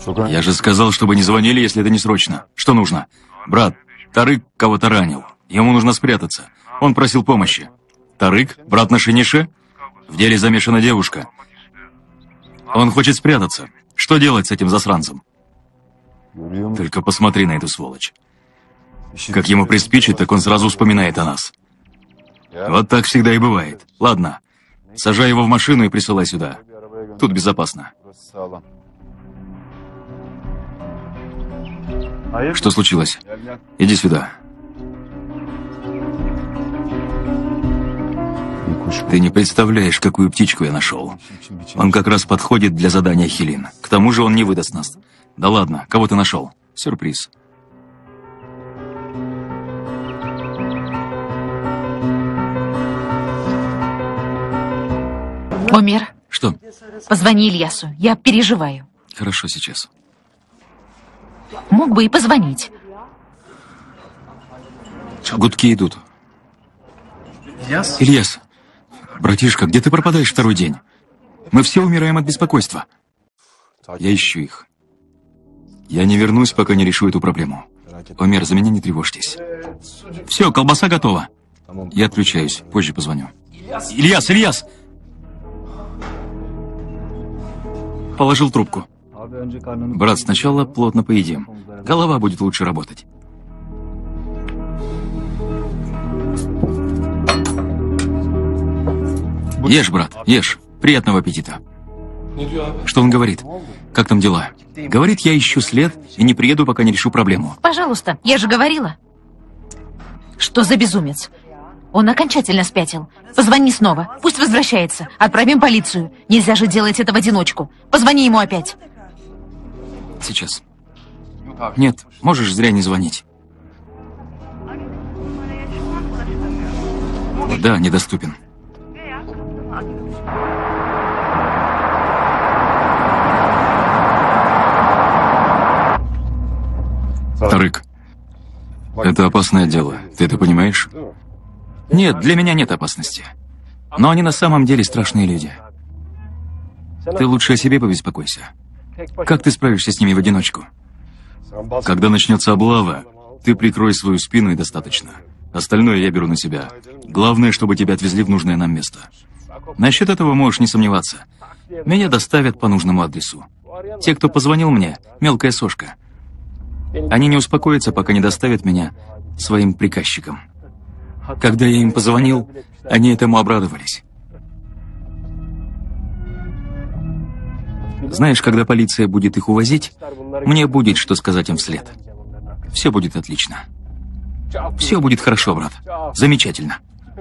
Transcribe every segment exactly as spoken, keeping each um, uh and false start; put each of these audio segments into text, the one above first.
Я же сказал, чтобы не звонили, если это не срочно. Что нужно? Брат, Тарык кого-то ранил. Ему нужно спрятаться. Он просил помощи. Тарык? Брат на Шенише? В деле замешана девушка. Он хочет спрятаться. Что делать с этим засранцем? Только посмотри на эту сволочь. Как ему приспичит, так он сразу вспоминает о нас. Вот так всегда и бывает. Ладно, сажай его в машину и присылай сюда. Тут безопасно. Что случилось? Иди сюда. Ты не представляешь, какую птичку я нашел. Он как раз подходит для задания Хелин. К тому же он не выдаст нас. Да ладно, кого ты нашел? Сюрприз. Омер. Что? Позвони Ильясу. Я переживаю. Хорошо, сейчас. Мог бы и позвонить. Гудки идут. Ильяс, братишка, где ты пропадаешь второй день? Мы все умираем от беспокойства. Я ищу их. Я не вернусь, пока не решу эту проблему. Омер, за меня не тревожьтесь. Все, колбаса готова. Я отключаюсь, позже позвоню. Ильяс, Ильяс! Положил трубку. Брат, сначала плотно поедим. Голова будет лучше работать. Ешь, брат, ешь. Приятного аппетита. Что он говорит? Как там дела? Говорит, я ищу след и не приеду, пока не решу проблему. Пожалуйста, я же говорила. Что за безумец? Он окончательно спятил. Позвони снова. Пусть возвращается. Отправим полицию. Нельзя же делать это в одиночку. Позвони ему опять. Сейчас. Нет, можешь зря не звонить. Да, недоступен. Тарык, это опасное дело. Ты это понимаешь? Нет, для меня нет опасности. Но они на самом деле страшные люди. Ты лучше о себе побеспокойся. Как ты справишься с ними в одиночку? Когда начнется облава, ты прикрой свою спину и достаточно. Остальное я беру на себя. Главное, чтобы тебя отвезли в нужное нам место. Насчет этого можешь не сомневаться. Меня доставят по нужному адресу. Те, кто позвонил мне, мелкая сошка. Они не успокоятся, пока не доставят меня своим приказчикам. Когда я им позвонил, они этому обрадовались. Знаешь, когда полиция будет их увозить, мне будет что сказать им вслед. Все будет отлично. Все будет хорошо, брат. Замечательно.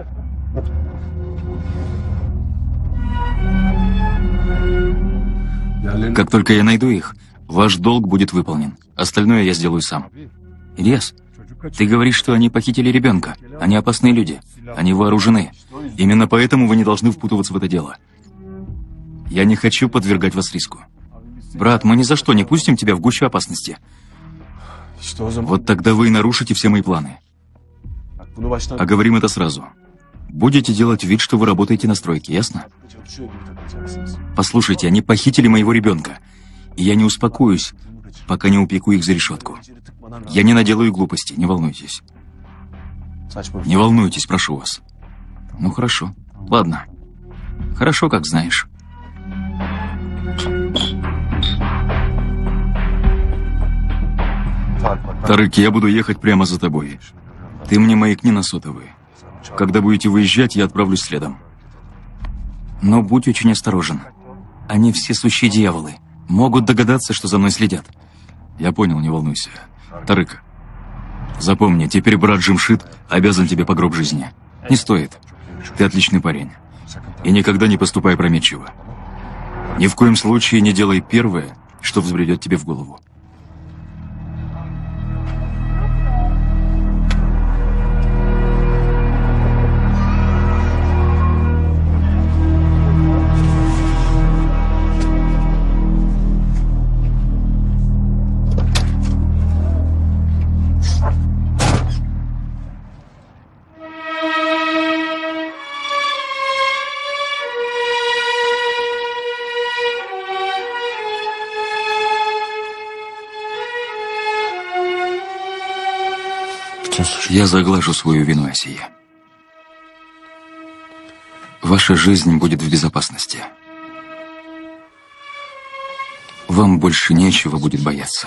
Как только я найду их, ваш долг будет выполнен. Остальное я сделаю сам. Ильяс, ты говоришь, что они похитили ребенка. Они опасные люди. Они вооружены. Именно поэтому вы не должны впутываться в это дело. Я не хочу подвергать вас риску. Брат, мы ни за что не пустим тебя в гущу опасности. Вот тогда вы и нарушите все мои планы. А говорим это сразу. Будете делать вид, что вы работаете на стройке, ясно? Послушайте, они похитили моего ребенка. И я не успокоюсь, пока не упеку их за решетку. Я не наделаю глупостей, не волнуйтесь. Не волнуйтесь, прошу вас. Ну, хорошо. Ладно. Хорошо, как знаешь. Тарык, я буду ехать прямо за тобой. Ты мне маякни на сотовый. Когда будете выезжать, я отправлюсь следом. Но будь очень осторожен. Они все сущие дьяволы. Могут догадаться, что за мной следят. Я понял, не волнуйся. Тарык, запомни, теперь брат Джимшит обязан тебе по гроб жизни. Не стоит. Ты отличный парень. И никогда не поступай опрометчиво. Ни в коем случае не делай первое, что взбредет тебе в голову. Я заглажу свою вину, Асия. Ваша жизнь будет в безопасности. Вам больше нечего будет бояться.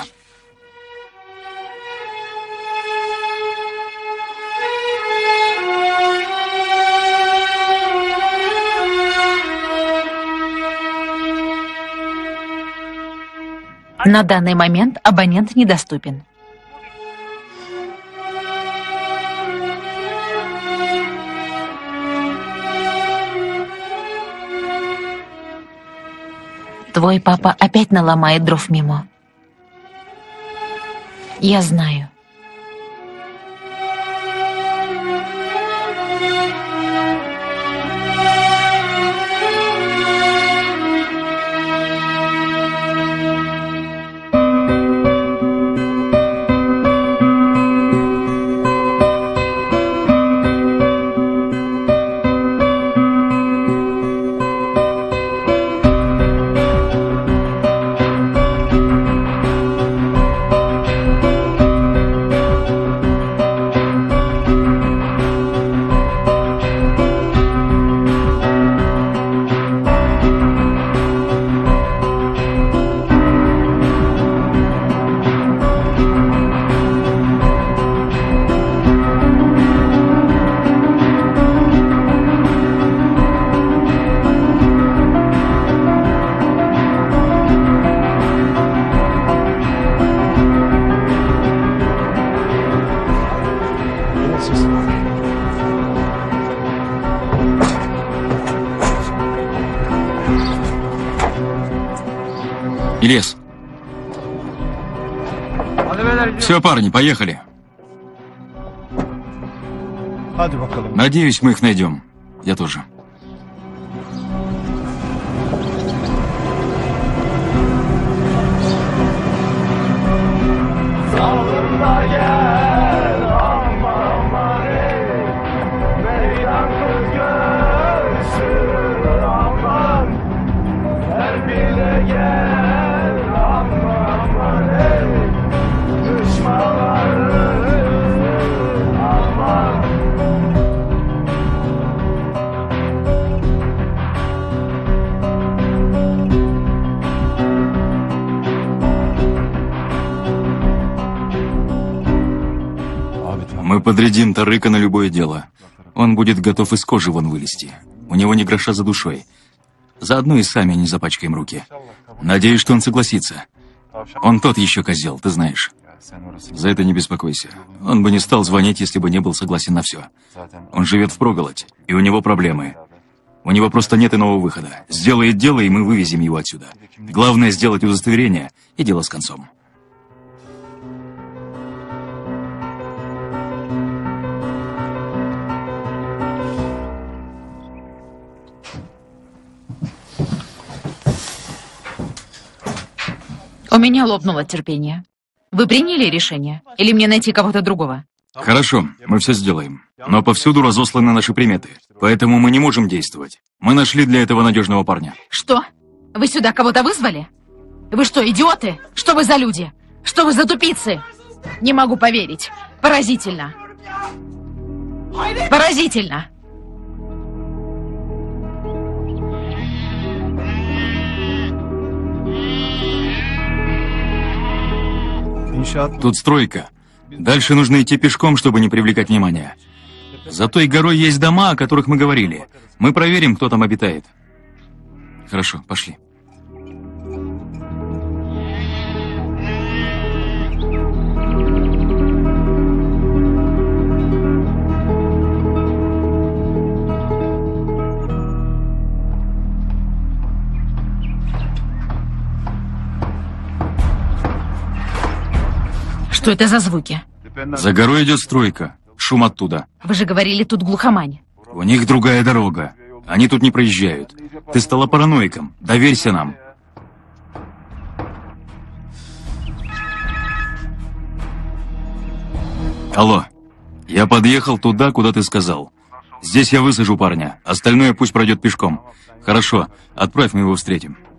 На данный момент абонент недоступен. Твой папа опять наломает дров мимо. Я знаю. Ильяс. Все, парни, поехали. Надеюсь, мы их найдем. Я тоже. Мы подрядим Тарыка на любое дело. Он будет готов из кожи вон вылезти. У него ни гроша за душой. Заодно и сами не запачкаем руки. Надеюсь, что он согласится. Он тот еще козел, ты знаешь. За это не беспокойся. Он бы не стал звонить, если бы не был согласен на все. Он живет впроголодь, и у него проблемы. У него просто нет иного выхода. Сделает дело, и мы вывезем его отсюда. Главное сделать удостоверение, и дело с концом. У меня лопнуло терпение. Вы приняли решение? Или мне найти кого-то другого? Хорошо, мы все сделаем. Но повсюду разосланы наши приметы. Поэтому мы не можем действовать. Мы нашли для этого надежного парня. Что? Вы сюда кого-то вызвали? Вы что, идиоты? Что вы за люди? Что вы за тупицы? Не могу поверить. Поразительно. Поразительно. Тут стройка. Дальше нужно идти пешком, чтобы не привлекать внимания. За той горой есть дома, о которых мы говорили. Мы проверим, кто там обитает. Хорошо, пошли. Что это за звуки? За горой идет стройка. Шум оттуда. Вы же говорили, тут глухомань. У них другая дорога. Они тут не проезжают. Ты стала параноиком. Доверься нам. Алло. Я подъехал туда, куда ты сказал. Здесь я высажу парня. Остальное пусть пройдет пешком. Хорошо. Отправь, мы его встретим.